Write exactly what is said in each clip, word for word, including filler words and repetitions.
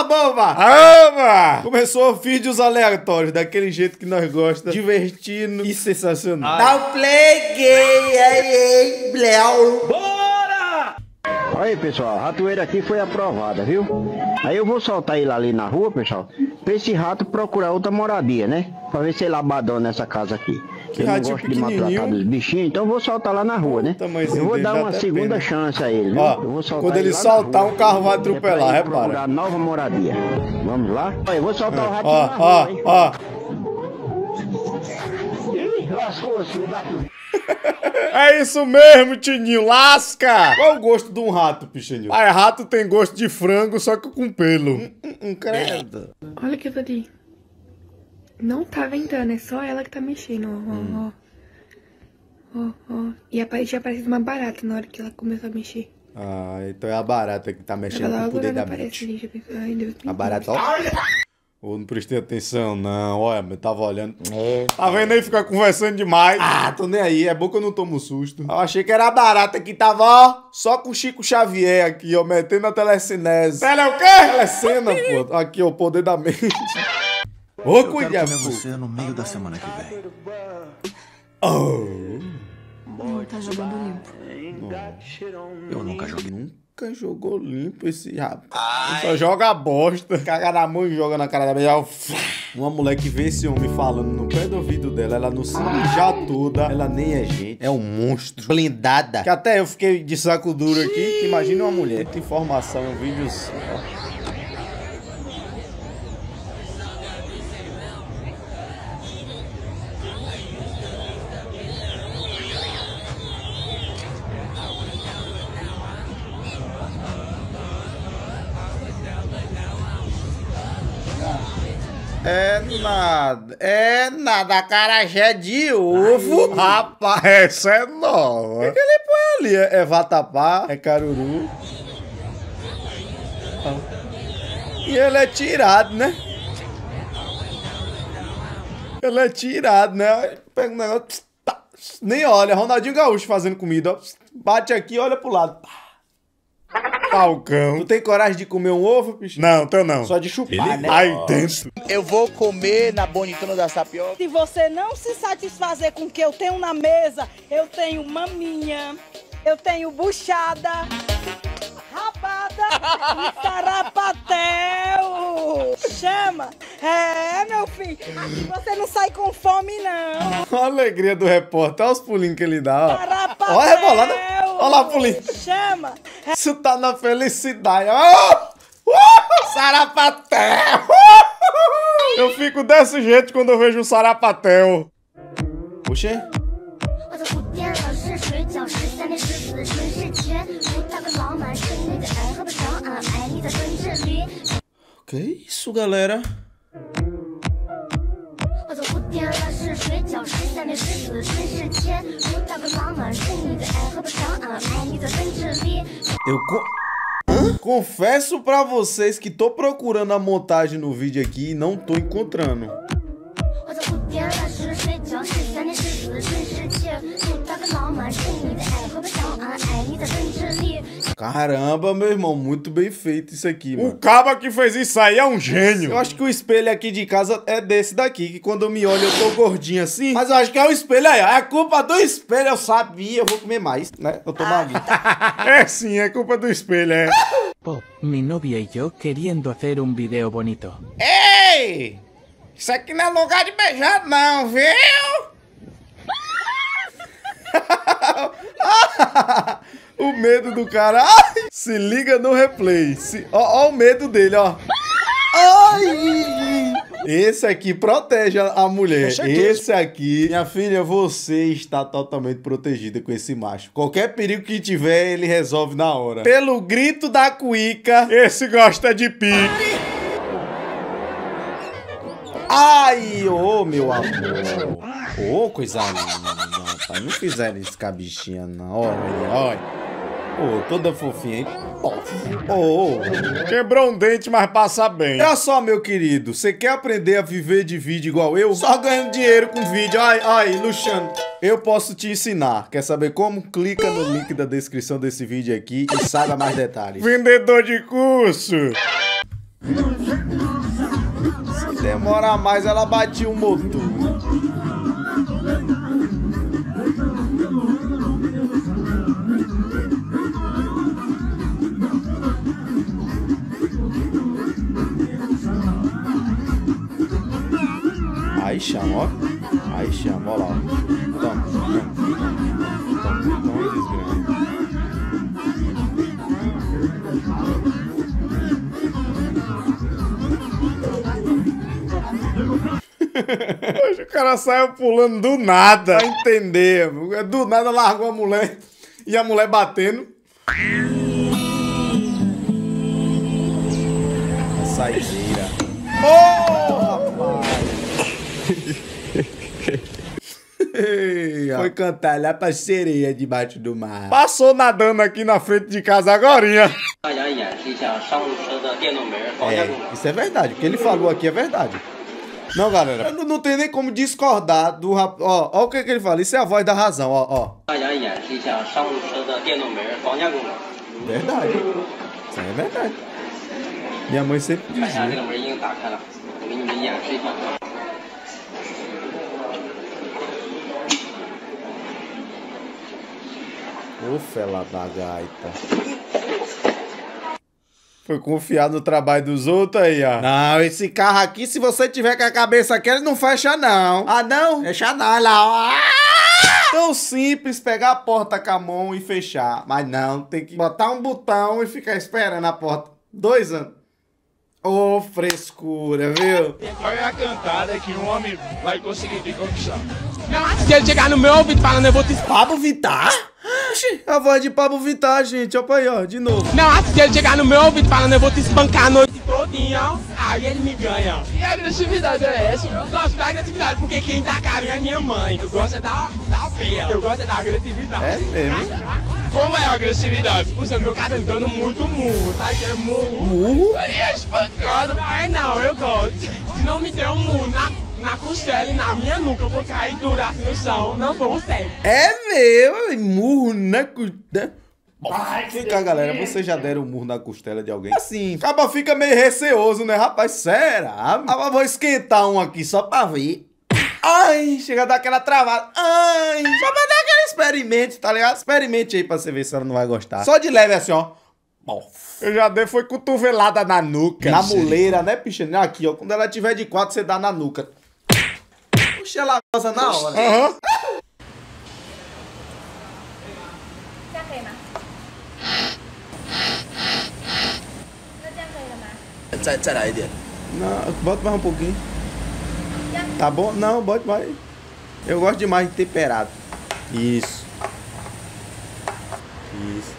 boba! Oba! Começou vídeos aleatórios, daquele jeito que nós gostamos, divertindo e sensacional. Dá o play, gay, aí, bleu. Bora! Aí, pessoal, a ratoeira aqui foi aprovada, viu? Aí eu vou soltar ele ali na rua, pessoal, pra esse rato procurar outra moradia, né? Pra ver se ele abandona essa casa aqui. Que eu não ratinho gosto de maltratar dos bichinhos, então eu vou soltar lá na rua, né? Eu vou dar uma segunda chance a ele, viu? Ó, eu vou soltar quando ele lá soltar, na rua, um carro vai é pra atropelar, ele repara. procurar nova moradia. Vamos lá? Eu vou soltar o ratinho Ó, na ó, rua, hein? ó. Ih, lascou-se, o gato. É isso mesmo, Tininho, lasca! Qual o gosto de um rato, Pichinho? Ah, rato tem gosto de frango, só que com pelo. Hum, hum, hum, credo. Olha aquilo ali. Não tá ventando, é só ela que tá mexendo, ó, hum. ó, ó. Ó, ó. E apareceu apareceu uma barata na hora que ela começou a mexer. Ah, então é a barata que tá mexendo com o poder da mente. Ali, já pensou, ai, Deus, A barata, ó. Ô, não prestei atenção, não. Olha, eu tava olhando. Tá vendo aí? Ficar conversando demais. Ah, tô nem aí. É bom que eu não tomo susto. Eu achei que era a barata que tava, ó, só com o Chico Xavier aqui, ó, metendo a telecinese. Tele é o quê? Telecena, pô. Aqui, ó, o poder da mente. Ô, cuidado, pô. você no meio da semana que vem. Oh. Não, tá jogando limpo. Eu nunca joguei. Nunca jogou limpo esse rapaz. Só joga bosta. Caga na mão e joga na cara da mulher. Uma mulher que vê esse homem falando no pé do ouvido dela, ela não se mijar toda, ela nem é gente. É um monstro. Blindada. Que até eu fiquei de saco duro aqui. Que imagina uma mulher. Muita informação, um vídeo só. É nada, é nada, acarajé de ovo. Rapaz, essa é nova. O que, que ele põe ali? É, é vatapá, é caruru. E ele é tirado, né? Ele é tirado, né? Pega um negócio, tá, nem olha. Ronaldinho Gaúcho fazendo comida, ó. Bate aqui, olha pro lado. Falcão. Tu tem coragem de comer um ovo, bicho? Não, tenho não. Só de chupar, ele... né? Aí dentro. Eu vou comer na bonitona da Sapioca. Se você não se satisfazer com o que eu tenho na mesa, eu tenho maminha, eu tenho buchada, rabada e sarapatel. Chama. É, meu filho. Aqui você não sai com fome, não. Olha a alegria do repórter. Olha os pulinhos que ele dá, ó. Sarapatel. Olha a rebolada. Olha lá, pulinho. Chama. Isso tá na felicidade. Oh! Uh! Sarapatel. Uh! Eu fico desse jeito quando eu vejo um sarapatel. Puxa. Que isso, galera? Eu co... Hã? Confesso pra vocês que tô procurando a montagem no vídeo aqui e não tô encontrando. Caramba, meu irmão, muito bem feito isso aqui, mano. O cabo que fez isso aí é um gênio. Eu acho que o espelho aqui de casa é desse daqui, que quando eu me olho eu tô gordinho assim. Mas eu acho que é o espelho aí, ó. É culpa do espelho, eu sabia, eu vou comer mais, né? Eu tô magrinho. É sim, é culpa do espelho, é. Pop, mi novia y yo queriendo hacer un video bonito. Ei! Isso aqui não é lugar de beijar não, viu? O medo do cara. Ai, se liga no replay. Se... Ó, ó o medo dele, ó. Ai! Esse aqui protege a, a mulher. Esse aqui, minha filha, você está totalmente protegida com esse macho. Qualquer perigo que tiver, ele resolve na hora. Pelo grito da cuíca, esse gosta de pique. Ai, ô, oh, meu amor. Ô, oh, coisa linda. Rapaz, não fizeram isso com a bichinha, não. Olha, olha. Ô, oh, toda fofinha, hein? Ô, oh, oh. Quebrou um dente, mas passa bem. Olha só, meu querido. Você quer aprender a viver de vídeo igual eu? Só ganhando dinheiro com vídeo. Ai, ai, luxando. Eu posso te ensinar. Quer saber como? Clica no link da descrição desse vídeo aqui e saiba mais detalhes. Vendedor de curso. Se demorar mais, ela batia o motor. Aí chama, ó. Aí chama, ó lá. Toma, toma, toma, toma, desgrama. O cara saiu pulando do nada, pra entender. Do nada largou a mulher e a mulher batendo. A saideira. Oh, rapaz! Foi cantar lá pra sereia debaixo do mar. Passou nadando aqui na frente de casa agorinha. É, isso é verdade. O que ele falou aqui é verdade. Não, galera, não, não tem nem como discordar do rap... Ó, ó o que, que ele fala. Isso é a voz da razão, ó, ó. Verdade. Isso é verdade. Minha mãe sempre dizia. Ô, fela da gaita. Foi confiar no trabalho dos outros aí, ó. Não, esse carro aqui, se você tiver com a cabeça aqui, ele não fecha, não. Ah, não? Fecha não, lá, ó. Tão simples pegar a porta com a mão e fechar. Mas não, tem que botar um botão e ficar esperando a porta. Dois anos. Ô, oh, frescura, viu? Olha a cantada que um homem vai conseguir te conquistar. Se ele chegar no meu ouvido falando, eu vou te... Pablo Vittar? A voz de Pablo Vittar, gente. Olha aí, ó, de novo. Não, se ele chegar no meu ouvido falando, eu vou te espancar a noite todinha, aí ele me ganha. E a agressividade é essa? Eu gosto da agressividade porque quem dá carinho é minha mãe. Eu gosto é da, da feia. Eu gosto é da agressividade. É mesmo? Como é a agressividade? Usando meu cara dando muito murro, tá? Que é murro. Murro? Aí é espancado. Mas não, eu gosto. Se não me der um murro na... na costela e na minha nuca, eu vou cair duraço no chão, não vou sério. É meu, murro na costela. Vem cá, galera, vocês já deram um murro na costela de alguém? Assim, acaba fica meio receoso, né, rapaz? Será? Ah, vou esquentar um aqui só pra ver. Ai, chega a dar aquela travada. Ai, só pra dar aquele experimento, tá ligado? Experimente aí pra você ver se ela não vai gostar. Só de leve assim, ó. Eu já dei, foi cotovelada na nuca. Na muleira, né, picha? Aqui, ó, quando ela tiver de quatro, você dá na nuca. Puxa ela goza na hora. Aham. Uhum. Não, bota mais um pouquinho. Tá bom? Não, bota mais. Eu gosto de mais temperado. Isso. Isso.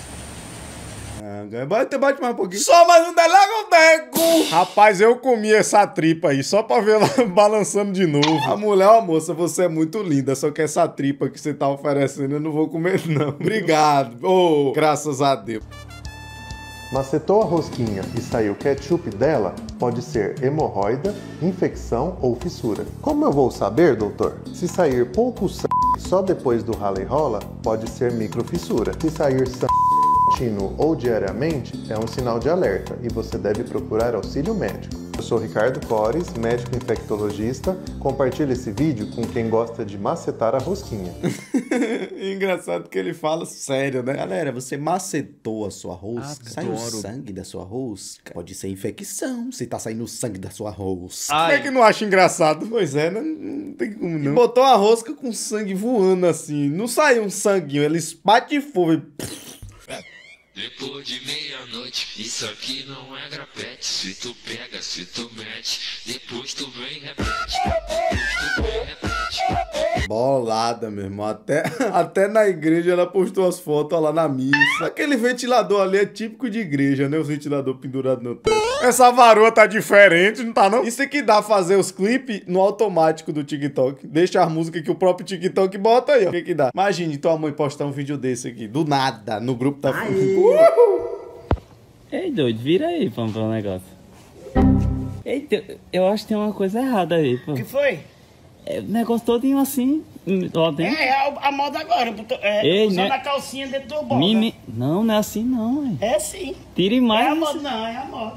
Bate, bate mais um pouquinho. Só mais um delago. Rapaz, eu comi essa tripa aí só pra ver ela balançando de novo. A mulher, ó, moça, você é muito linda. Só que essa tripa que você tá oferecendo eu não vou comer, não. Obrigado. Oh, graças a Deus. Macetou a rosquinha e saiu ketchup dela, pode ser hemorroida, infecção ou fissura. Como eu vou saber, doutor? Se sair pouco sangue só depois do rala e rola, pode ser microfissura. Se sair sangue contínuo ou diariamente, é um sinal de alerta e você deve procurar auxílio médico. Eu sou Ricardo Cores, médico infectologista. Compartilhe esse vídeo com quem gosta de macetar a rosquinha. Engraçado que ele fala sério, né? Galera, você macetou a sua rosca, saiu sangue da sua rosca. Pode ser infecção, se tá saindo sangue da sua rosca. Como é que não acha engraçado? Pois é, não, não tem como não. E botou a rosca com sangue voando assim. Não saiu um sanguinho, ele espatifou e... Depois de meia-noite, isso aqui não é grapete. Se tu pega, se tu mete, depois tu vem repete. Depois tu vem repete. Bolada, meu irmão. Até, até na igreja ela postou as fotos lá na missa. Aquele ventilador ali é típico de igreja, né? Os ventilador pendurado no teto. Essa varoa tá diferente, não tá não? Isso é que dá fazer os clipes no automático do TikTok. Deixa as músicas que o próprio TikTok bota aí, ó. O que que dá? Imagine tua mãe postar um vídeo desse aqui, do nada, no grupo da família. Ei, doido, vira aí pra um negócio. Eita, eu acho que tem uma coisa errada aí, pô. O que foi? É, o negócio todinho assim, lá dentro. É, é a moda agora. É, Ei, usando né? a calcinha dentro do bolo. Mimi... Não, não é assim não, ué. É sim. Tire mais. É a moda, não, é a moda.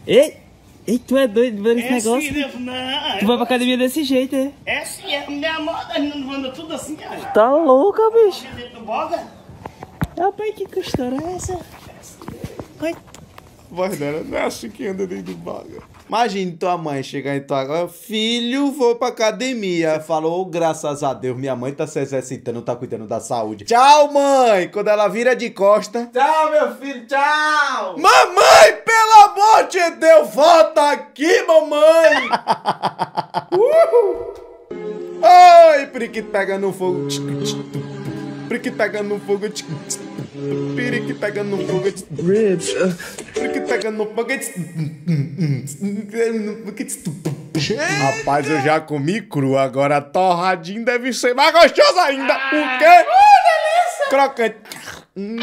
Ei, ei, tu é doido vendo esse É negócio? assim, né? Não, Tu vai pra academia desse jeito, é? É sim, é minha moda, não anda tudo assim, ó. Tá louca, bicho? Dentro do boga? Rapaz, que costura é essa? Ai. Voz dela não é assim que anda dentro do baga. Imagine tua mãe chegar em tua casa, filho, vou pra academia. Falou, graças a Deus, minha mãe tá se exercitando, tá cuidando da saúde. Tchau, mãe! Quando ela vira de costa. Tchau, meu filho, tchau! Mamãe, pelo amor de Deus, volta aqui, mamãe! Uhul! Ai, periquito pegando fogo. Periquito pegando fogo. Periquito pegando fogo. Ribs. Periquito pegando fogo. Rapaz, eu já comi cru, agora torradinho deve ser mais gostoso ainda. O quê? Uh, delícia! Crocante. Hum.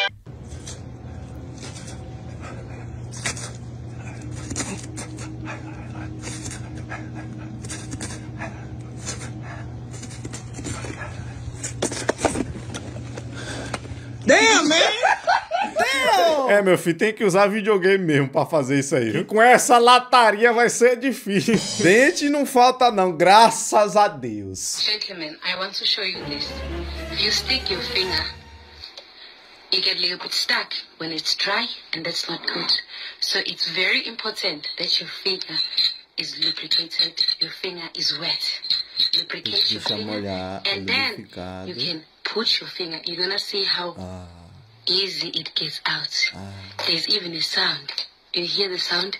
Damn, man! Damn! É, meu filho, tem que usar videogame mesmo pra fazer isso aí, viu? Com essa lataria vai ser difícil. Dente não falta não, graças a Deus. Gentlemen, I want to show you this. If you stick your finger, you get a little bit stuck when it's dry, and that's not good. So it's very important that your finger is lubricated, your finger is wet. Lubricate your finger, and then you can put your finger. You're gonna see how ah. easy it gets out. Ah. There's even a sound. You hear the sound?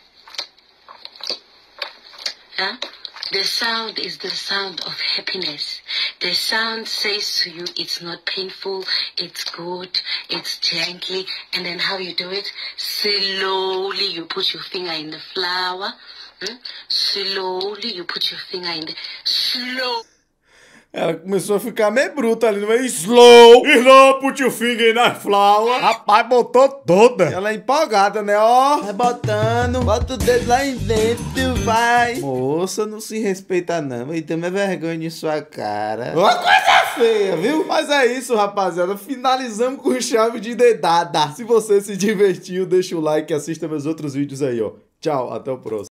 Huh? The sound is the sound of happiness. The sound says to you it's not painful, it's good, it's gently. And then how you do it? Slowly you put your finger in the flour. Hmm? Slowly you put your finger in the... Slow... Ela começou a ficar meio bruta ali, no meio slow. Slow, put your finger in the flour. Rapaz, botou toda. Ela é empolgada, né? Ó, vai botando. Bota o dedo lá em dentro, vai. Moça, não se respeita não. E tem mais vergonha em sua cara. Uma coisa feia, viu? Mas é isso, rapaziada. Finalizamos com chave de dedada. Se você se divertiu, deixa o like e assista meus outros vídeos aí, ó. Tchau, até o próximo.